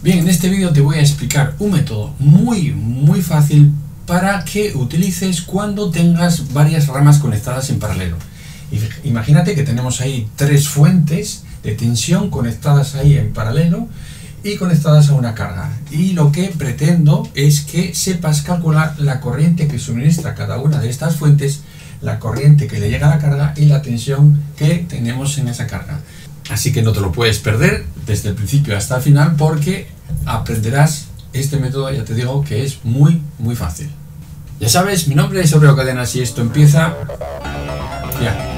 Bien, en este vídeo te voy a explicar un método muy fácil para que utilices cuando tengas varias ramas conectadas en paralelo. Imagínate que tenemos ahí tres fuentes de tensión conectadas ahí en paralelo y conectadas a una carga. Y lo que pretendo es que sepas calcular la corriente que suministra cada una de estas fuentes, la corriente que le llega a la carga y la tensión que tenemos en esa carga. Así que no te lo puedes perder desde el principio hasta el final porque aprenderás este método, ya te digo que es muy fácil. Ya sabes, mi nombre es Aurelio Cadenas y esto empieza ya.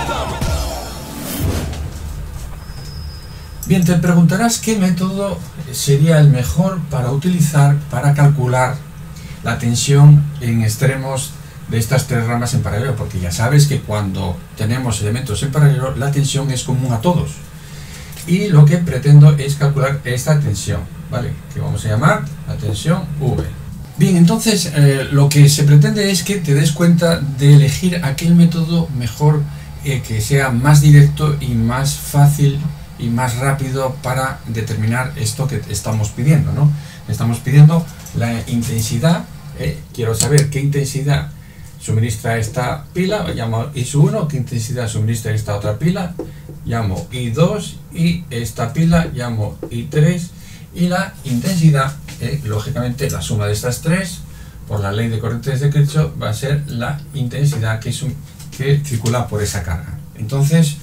Bien, te preguntarás qué método sería el mejor para utilizar para calcular la tensión en extremos de estas tres ramas en paralelo, porque ya sabes que cuando tenemos elementos en paralelo la tensión es común a todos y lo que pretendo es calcular esta tensión, ¿vale? Que vamos a llamar la tensión V. Bien, entonces lo que se pretende es que te des cuenta de elegir aquel método mejor, que sea más directo y más fácil y más rápido para determinar esto que estamos pidiendo, ¿no? Estamos pidiendo la intensidad, quiero saber qué intensidad suministra esta pila, llamo I1, qué intensidad suministra esta otra pila, llamo I2, y esta pila llamo I3, y la intensidad, lógicamente la suma de estas tres, por la ley de corrientes de Kirchhoff, va a ser la intensidad que circula por esa carga. Entonces,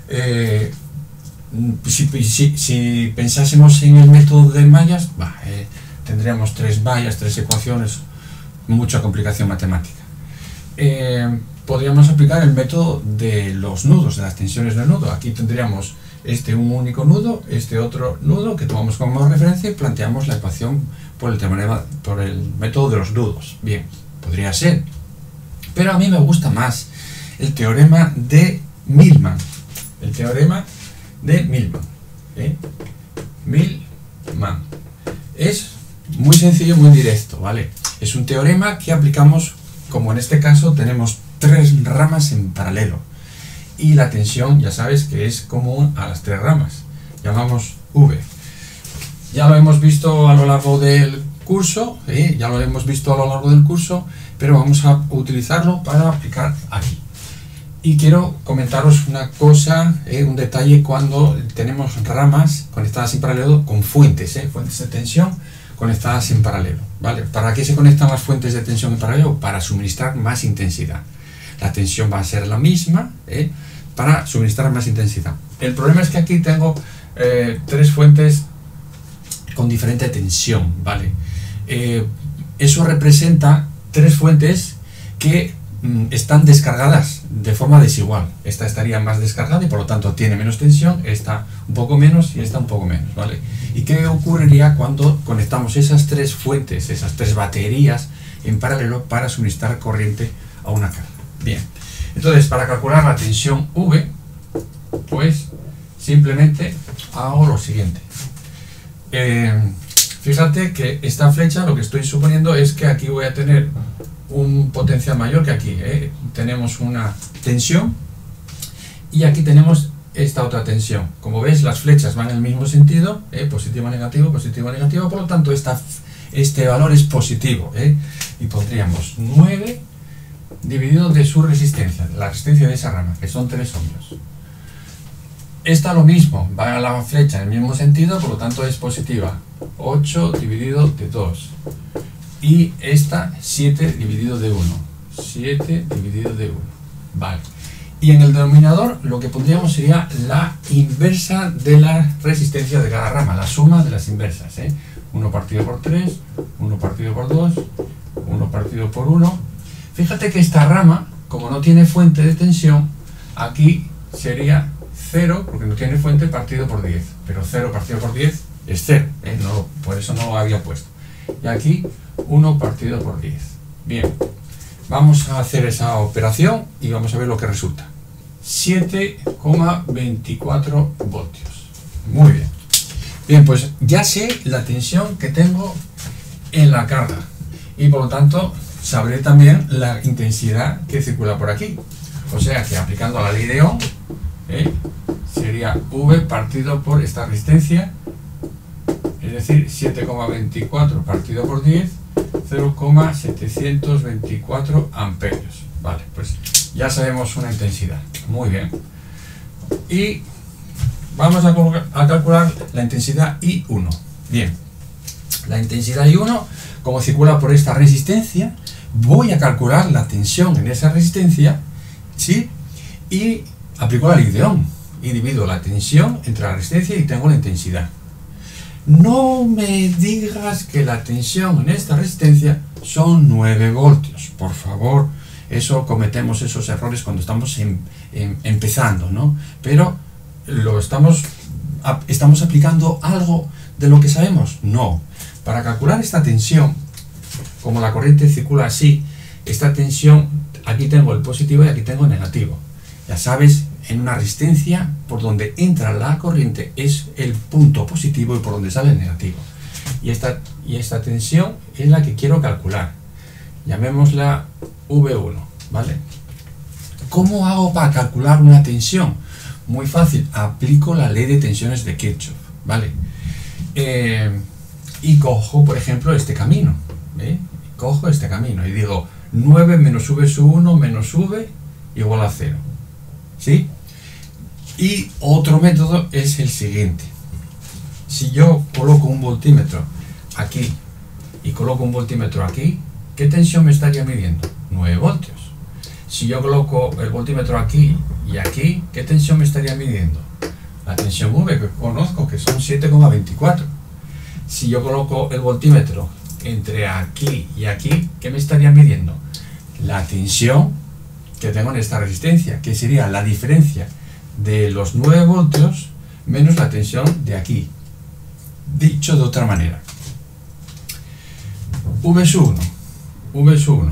si pensásemos en el método de mallas, tendríamos tres mallas, tres ecuaciones, mucha complicación matemática. Podríamos aplicar el método de los nudos, de las tensiones del nudo. Aquí tendríamos un único nudo, otro nudo que tomamos como referencia y planteamos la ecuación por el método de los nudos. Bien, podría ser, pero a mí me gusta más el teorema de Millman. El teorema de Millman. Millman es muy sencillo, muy directo, ¿vale? Es un teorema que aplicamos, como en este caso tenemos tres ramas en paralelo y la tensión ya sabes que es común a las tres ramas, llamamos V. Ya lo hemos visto a lo largo del curso, pero vamos a utilizarlo para aplicar aquí. Y quiero comentaros una cosa, un detalle cuando tenemos ramas conectadas en paralelo con fuentes de tensión conectadas en paralelo, ¿vale? ¿Para qué se conectan las fuentes de tensión en paralelo? Para suministrar más intensidad. La tensión va a ser la misma, para suministrar más intensidad. El problema es que aquí tengo tres fuentes con diferente tensión, ¿vale? Eso representa tres fuentes que están descargadas de forma desigual. Esta estaría más descargada y por lo tanto tiene menos tensión, esta un poco menos y esta un poco menos, ¿vale? ¿Y qué ocurriría cuando conectamos esas tres fuentes, esas tres baterías en paralelo para suministrar corriente a una carga? Bien, entonces para calcular la tensión V, pues simplemente hago lo siguiente. Fíjate que esta flecha, lo que estoy suponiendo es que aquí voy a tener un potencial mayor que aquí. Tenemos una tensión y aquí tenemos esta otra tensión. Como ves, las flechas van en el mismo sentido, positivo, negativo, por lo tanto este valor es positivo, y pondríamos 9 dividido de su resistencia, la resistencia de esa rama, que son 3 ohmios. Esta lo mismo, va a la flecha en el mismo sentido, por lo tanto es positiva, 8 dividido de 2. Y esta 7 dividido de 1. 7 dividido de 1. Vale. Y en el denominador lo que pondríamos sería la inversa de la resistencia de cada rama, la suma de las inversas. 1 partido por 3, 1 partido por 2, 1 partido por 1. Fíjate que esta rama, como no tiene fuente de tensión, aquí sería 0, porque no tiene fuente, partido por 10. Pero 0 partido por 10 es 0, no, por eso no lo había puesto. Y aquí 1 partido por 10. Bien, vamos a hacer esa operación y vamos a ver lo que resulta. 7,24 voltios. Muy bien. Bien, pues ya sé la tensión que tengo en la carga y por lo tanto sabré también la intensidad que circula por aquí. O sea que aplicando la ley de Ohm, sería V partido por esta resistencia, es decir, 7,24 partido por 10, 0,724 amperios. Vale, pues ya sabemos una intensidad. Muy bien. Y vamos a calcular la intensidad I1. Bien, la intensidad I1, como circula por esta resistencia, voy a calcular la tensión en esa resistencia, ¿sí? Y aplico la ley de Ohm y divido la tensión entre la resistencia y tengo la intensidad. No me digas que la tensión en esta resistencia son 9 voltios, por favor. Eso cometemos esos errores cuando estamos empezando, ¿no? Pero estamos aplicando algo de lo que sabemos. No. Para calcular esta tensión, como la corriente circula así, esta tensión, aquí tengo el positivo y aquí tengo el negativo. Ya sabes, en una resistencia, por donde entra la corriente es el punto positivo y por donde sale el negativo. Y esta tensión es la que quiero calcular. Llamémosla V1, ¿vale? ¿Cómo hago para calcular una tensión? Muy fácil, aplico la ley de tensiones de Kirchhoff, ¿vale? Y cojo, por ejemplo, este camino, cojo este camino y digo 9 menos V sub 1 menos V igual a 0, ¿sí? Y otro método es el siguiente. Si yo coloco un voltímetro aquí y coloco un voltímetro aquí, ¿qué tensión me estaría midiendo? 9 voltios. Si yo coloco el voltímetro aquí y aquí, ¿qué tensión me estaría midiendo? La tensión V que conozco, que son 7,24. Si yo coloco el voltímetro entre aquí y aquí, ¿qué me estaría midiendo? La tensión que tengo en esta resistencia, que sería la diferencia de los 9 voltios menos la tensión de aquí. Dicho de otra manera, V sub 1,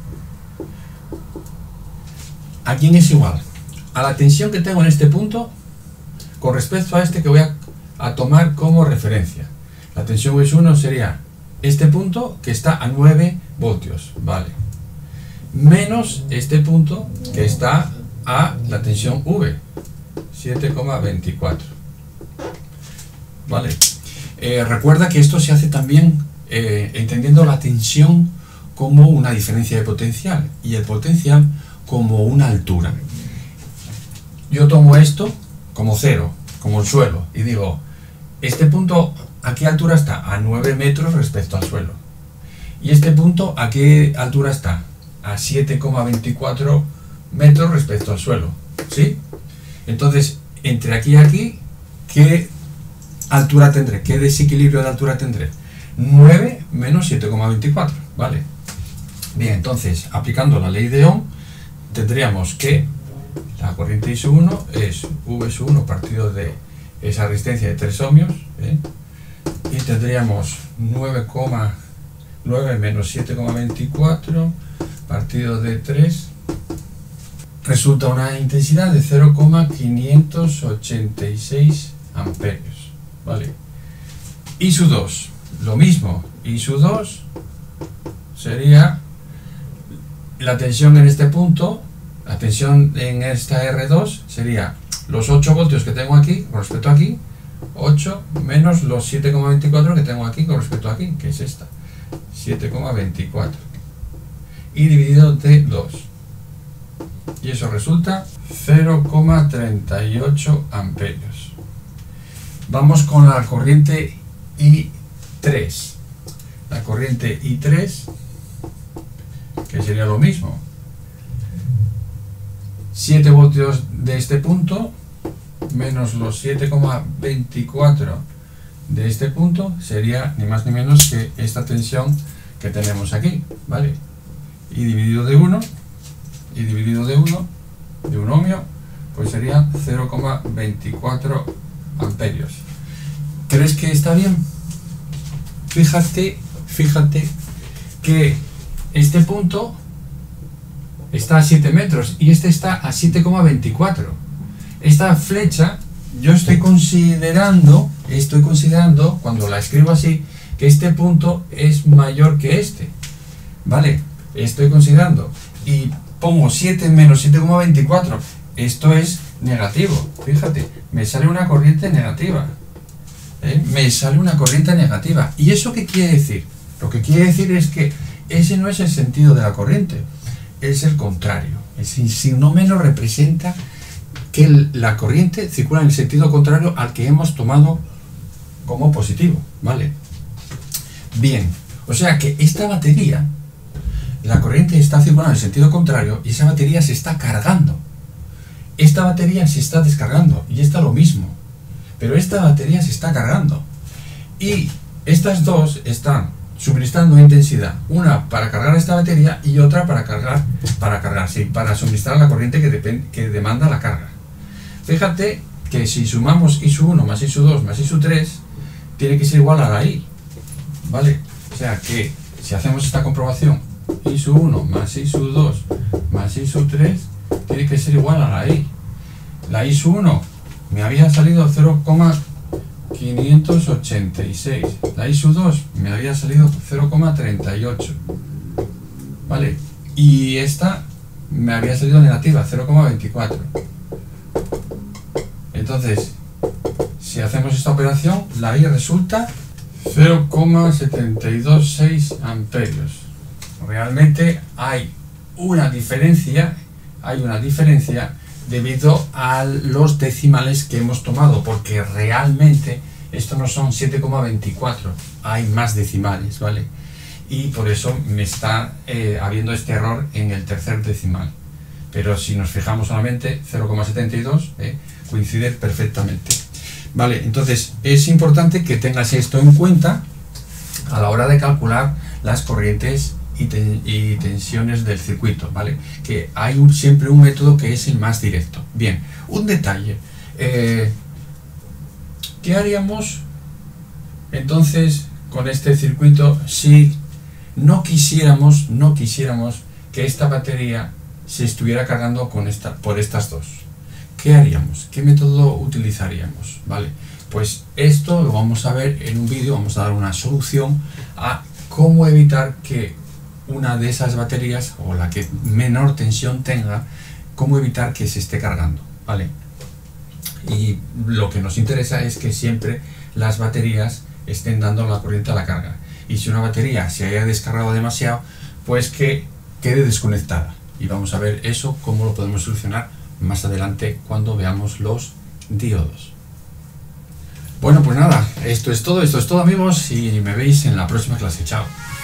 ¿a quién es igual? A la tensión que tengo en este punto con respecto a este que voy a tomar como referencia. La tensión V sub 1 sería este punto que está a 9 voltios, ¿vale? Menos este punto que está a la tensión V, 7,24, ¿vale? Recuerda que esto se hace también entendiendo la tensión como una diferencia de potencial y el potencial como una altura. Yo tomo esto como 0, como el suelo, y digo, este punto, ¿a qué altura está? A 9 metros respecto al suelo. Y este punto, ¿a qué altura está? A 7,24 metros respecto al suelo, ¿sí? Entonces, entre aquí y aquí, ¿qué altura tendré? ¿Qué desequilibrio de altura tendré? 9 menos 7,24, ¿vale? Bien, entonces, aplicando la ley de Ohm, tendríamos que la corriente I sub 1 es V sub 1 partido de esa resistencia de 3 ohmios, y tendríamos 9,9 menos 7,24 partido de 3, resulta una intensidad de 0,586 amperios, ¿vale? I sub 2, lo mismo, I sub 2 sería la tensión en este punto, la tensión en esta R2 sería los 8 voltios que tengo aquí con respecto a aquí, 8 menos los 7,24 que tengo aquí con respecto a aquí, que es esta, 7,24, y dividido de 2. Y eso resulta 0,38 amperios. Vamos con la corriente I3. La corriente I3, que sería lo mismo. 7 voltios de este punto menos los 7,24 de este punto sería ni más ni menos que esta tensión que tenemos aquí, ¿vale? Y dividido de 1, y dividido de 1, de un ohmio, pues sería 0,24 amperios. ¿Crees que está bien? Fíjate que este punto está a 7 metros y este está a 7,24. Esta flecha, yo estoy considerando, cuando la escribo así, que este punto es mayor que este, ¿vale? Estoy considerando, y pongo 7 menos 7,24, esto es negativo, fíjate, me sale una corriente negativa, me sale una corriente negativa. ¿Y eso qué quiere decir? Lo que quiere decir es que ese no es el sentido de la corriente, es el contrario. El signo menos representa que la corriente circula en el sentido contrario al que hemos tomado como positivo, ¿vale? Bien, o sea que esta batería, la corriente está circulando en el sentido contrario y esa batería se está cargando. Esta batería se está descargando y esta lo mismo, pero esta batería se está cargando y estas dos están suministrando intensidad, una para cargar esta batería y otra para suministrar la corriente que demanda la carga. Fíjate que si sumamos I1 más I2 más I3 tiene que ser igual a la I, ¿vale? O sea que si hacemos esta comprobación, I1 más I2 más I3 tiene que ser igual a la I. La I1 me había salido 0,586, la I2 me había salido 0,38, ¿vale? Y esta me había salido negativa, 0,24. Entonces, si hacemos esta operación, la I resulta 0,726 amperios. Realmente hay una diferencia debido a los decimales que hemos tomado, porque realmente esto no son 7,24, hay más decimales, ¿vale? Y por eso me está habiendo este error en el tercer decimal. Pero si nos fijamos solamente, 0,72 coincide perfectamente. Vale, entonces es importante que tengas esto en cuenta a la hora de calcular las corrientes y tensiones del circuito, ¿vale? Que hay siempre un método que es el más directo. Bien, un detalle. ¿Qué haríamos entonces con este circuito si no quisiéramos que esta batería se estuviera cargando por estas dos? ¿Qué haríamos? ¿Qué método utilizaríamos? ¿Vale? Pues esto lo vamos a ver en un vídeo, vamos a dar una solución a cómo evitar que una de esas baterías, o la que menor tensión tenga, cómo evitar que se esté cargando, ¿vale? Y lo que nos interesa es que siempre las baterías estén dando la corriente a la carga. Y si una batería se haya descargado demasiado, pues que quede desconectada. Y vamos a ver eso, cómo lo podemos solucionar más adelante cuando veamos los diodos. Bueno, pues nada, esto es todo amigos, y me veis en la próxima clase. Chao.